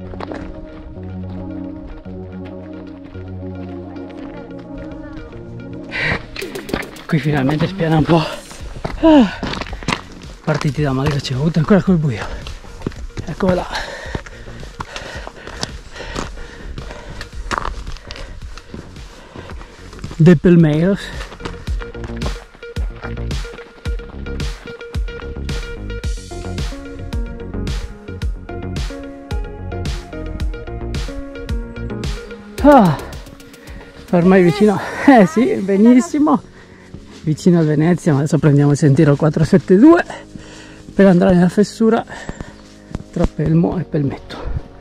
Qui finalmente spiana un po'. Partiti da Madrid, c'è avuto ancora col buio. Eccola là. De Pelmeiros. Ormai vicino, sì, benissimo, vicino a Venezia, ma adesso prendiamo il sentiero 472 per andare nella fessura tra Pelmo e Pelmetto.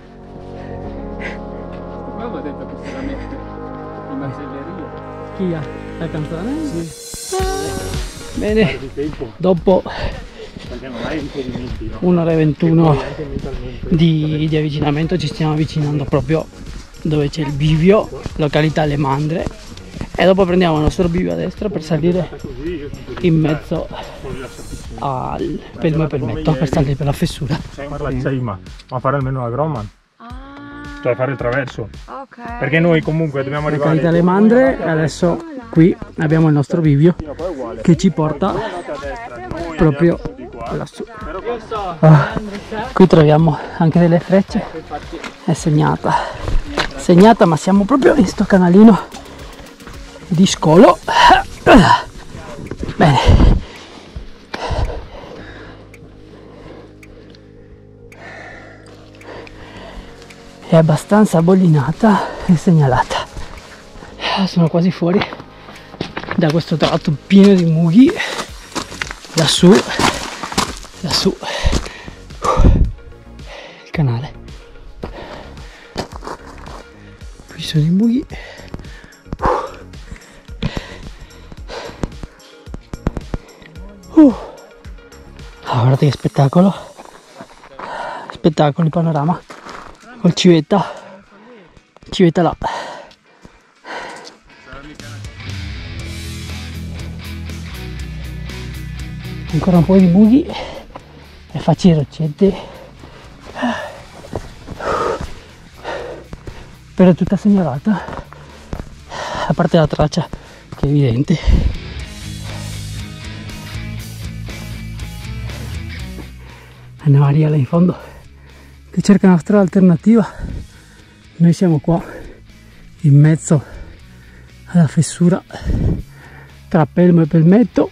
Qua aveva detto che se la mette in macelleria. Chi ha la canzone? Sì. Bene, dopo un'ora e 21 di avvicinamento ci stiamo avvicinando proprio dove c'è il bivio, località Le Mandre, e dopo prendiamo il nostro bivio a destra per salire in mezzo al Pelmo e Pelmetto per salire per la fessura. Ma fare almeno la Gromman, cioè fare il traverso, perché noi comunque dobbiamo arrivare località Le Mandre. Adesso qui abbiamo il nostro bivio che ci porta proprio lassù. Qui troviamo anche delle frecce, è segnata, ma siamo proprio in sto canalino di scolo. Bene, è abbastanza bollinata e segnalata. Sono quasi fuori da questo tratto pieno di mughi. Lassù il canale, qui sono i mughi. Guardate che spettacolo, il panorama col civetta là. Ancora un po' di mughi e facci roccette, però è tutta segnalata, a parte la traccia che è evidente. Anna Maria là in fondo che cerca una strada alternativa. Noi siamo qua in mezzo alla fessura tra Pelmo e Pelmetto.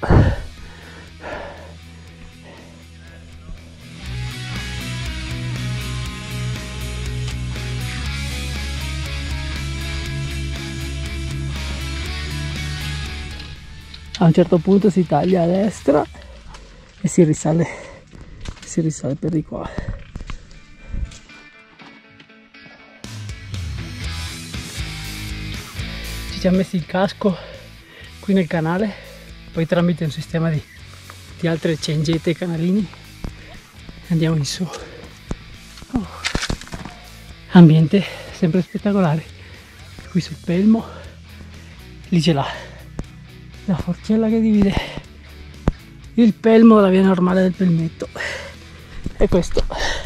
A un certo punto si taglia a destra e si risale per di qua. Ci siamo messi il casco qui nel canale, poi tramite un sistema di altre cengette e canalini andiamo in su. Ambiente sempre spettacolare qui sul Pelmo. Lì c'è la forcella che divide il Pelmo dalla via normale del Pelmetto, e questo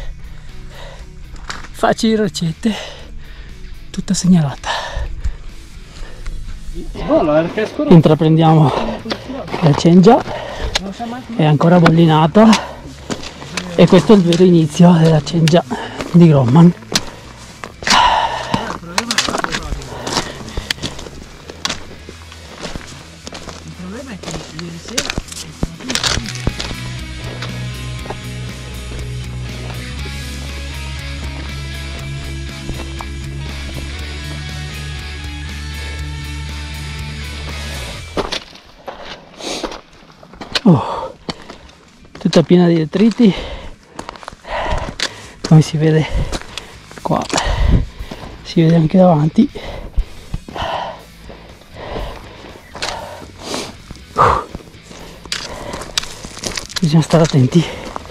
facili roccette tutta segnalata. Intraprendiamo la Cengia, è ancora bollinata, e questo è il vero inizio della Cengia di Gromman. Tutta piena di detriti, come si vede qua, si vede anche davanti. Bisogna stare attenti.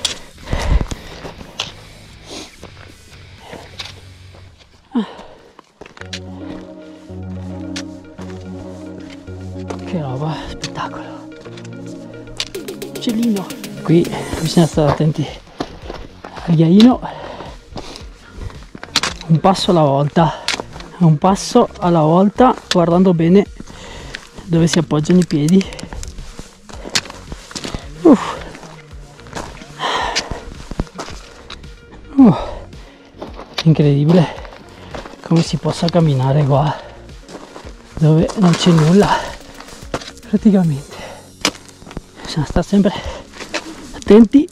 Che roba, spettacolo. Uccellino. Qui bisogna stare attenti al ghiaino. un passo alla volta, un passo alla volta, guardando bene dove si appoggiano i piedi. Incredibile come si possa camminare qua dove non c'è nulla praticamente. Bisogna stare sempre attenti.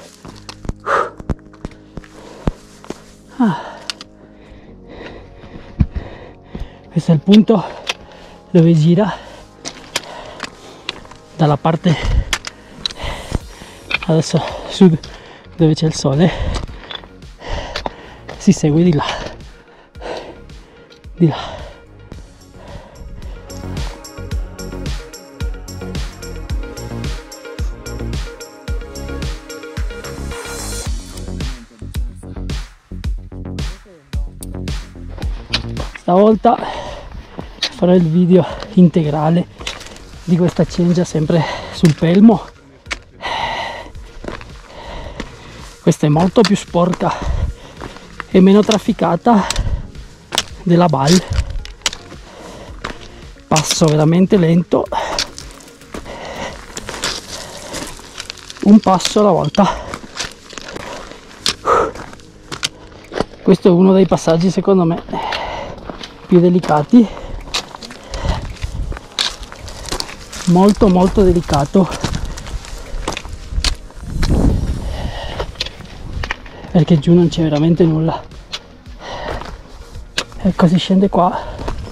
Questo è il punto dove gira dalla parte adesso sud, dove c'è il sole, si segue di là, di là. Stavolta farò il video integrale di questa cengia sempre sul Pelmo. Questa è molto più sporca e meno trafficata della Val. Passo veramente lento, un passo alla volta. Questo è uno dei passaggi secondo me più delicati, molto molto delicato, perché giù non c'è veramente nulla. Ecco, si scende qua.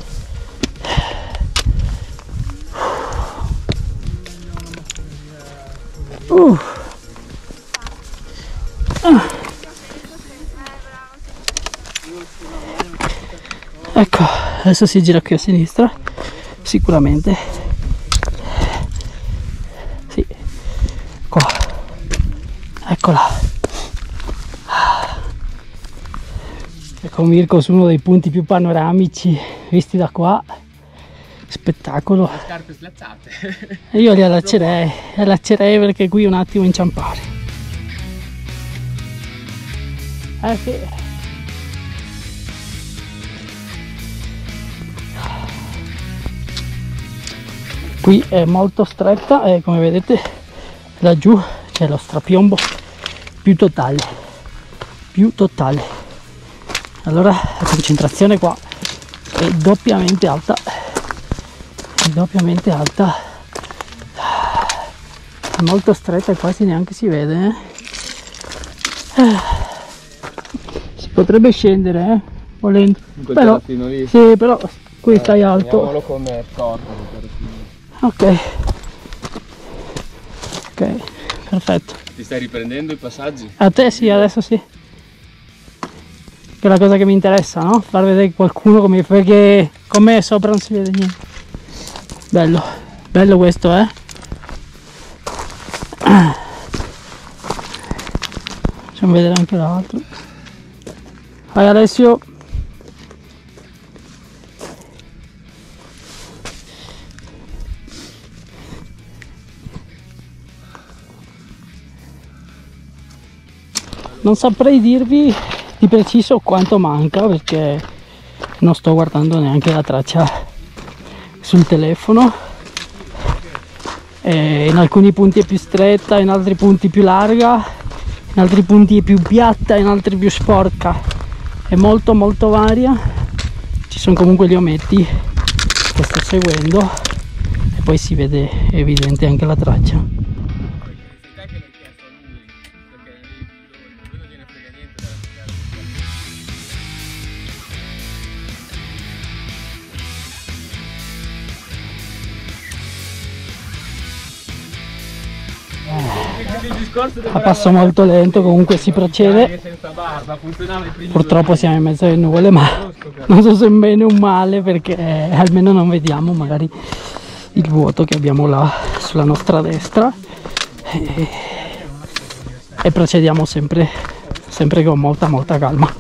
Ecco, adesso si gira qui a sinistra, sicuramente. Sì, qua. Eccola. Ecco Mirko su uno dei punti più panoramici visti da qua. Spettacolo. Le scarpe slacciate. E io li allaccerei perché qui un attimo inciampare. Sì. Qui è molto stretta e come vedete laggiù c'è lo strapiombo più totale, allora la concentrazione qua è doppiamente alta, è molto stretta e quasi neanche si vede, si potrebbe scendere volendo, però sì, però qui stai alto. Come Ok, perfetto. Ti stai riprendendo i passaggi? A te sì, adesso sì. Che è la cosa che mi interessa, no? Far vedere qualcuno come, perché con me sopra non si vede niente. Bello, bello questo, Facciamo vedere anche l'altro. Vai Alessio. Non saprei dirvi di preciso quanto manca perché non sto guardando neanche la traccia sul telefono. In alcuni punti è più stretta, in altri punti più larga, in altri punti è più piatta, in altri più sporca. È molto molto varia. Ci sono comunque gli ometti che sto seguendo e poi si vede evidente anche la traccia. A passo molto lento comunque si procede. Purtroppo siamo in mezzo alle nuvole, ma non so se è un bene o un male perché almeno non vediamo magari il vuoto che abbiamo là sulla nostra destra e procediamo sempre con molta calma.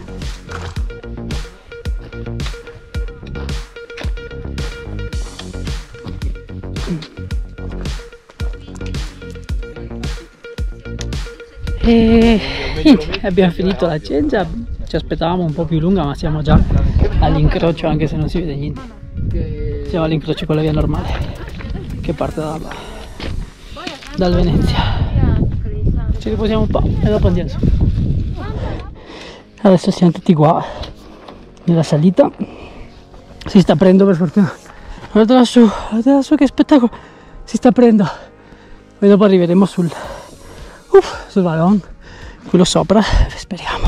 E niente, abbiamo finito la cengia, ci ci aspettavamo un po' più lunga, ma siamo già all'incrocio, anche se non si vede niente. Siamo all'incrocio con la via normale che parte dal Venezia. Ci riposiamo un po' e dopo andiamo su. Adesso siamo tutti qua nella salita, si sta aprendo per fortuna. Guarda lassù che spettacolo, si sta aprendo. Poi dopo arriveremo sul vallone, quello sopra, speriamo.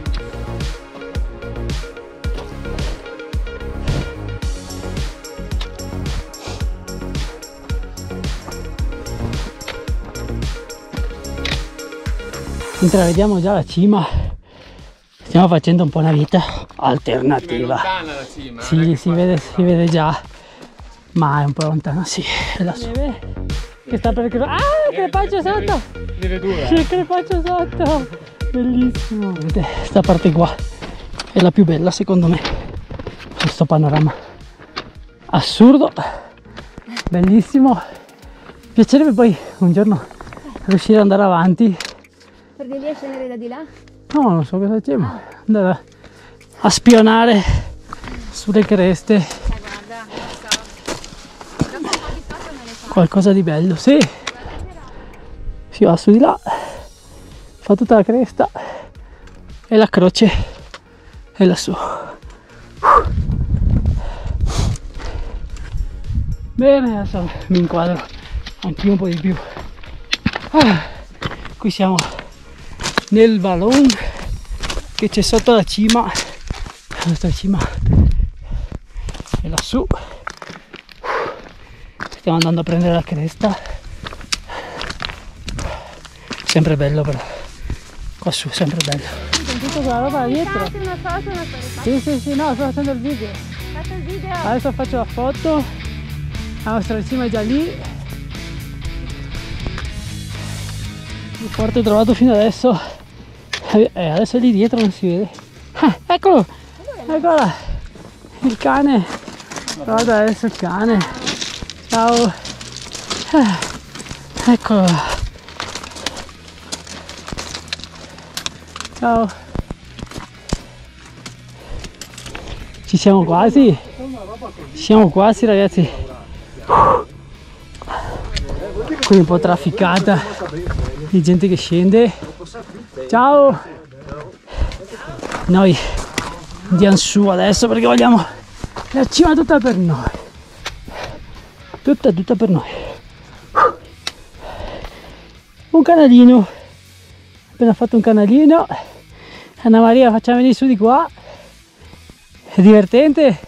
Intravediamo già la cima, stiamo facendo un po' una vita alternativa. Lontana la cima. Sì, si vede già, ma è un po' lontano, sì. È la neve che sta per crepare. Ah, crepaccio sotto! Neve dura. C'è il crepaccio sotto! Bellissimo! Vedete, sta parte qua è la più bella secondo me. Questo panorama assurdo, bellissimo. Piacerebbe poi un giorno riuscire ad andare avanti. Per di lì a scendere da di là? No, non so cosa facciamo. Andare a spionare sulle creste. Guarda, non so. Dopo un po' di foto me le fa. Qualcosa di bello, sì. Si va su di là, fa tutta la cresta e la croce è lassù. Bene, adesso mi inquadro anch'io un po' di più. Qui siamo nel vallone che c'è sotto la cima. La nostra cima è lassù. Stiamo andando a prendere la cresta. Sempre bello però. Qua su, sempre bello. Sentito quella roba dietro? Fate una foto, una foto. Sì, no, sto facendo il video. Fate il video. Adesso faccio la foto. La nostra cima è già lì. Il forte trovato fino adesso. Adesso è lì dietro, non si vede. Eccolo! Eccola! Il cane! Guarda adesso il cane! Ciao! Eccolo! Ciao! Ci siamo quasi! Ci siamo quasi ragazzi! Qui un po' trafficata di gente che scende. Ciao! Noi andiamo su adesso perché vogliamo la cima tutta per noi. Tutta per noi. Un canalino. Appena fatto un canalino. Anna Maria, facciamo venire su di qua. È divertente.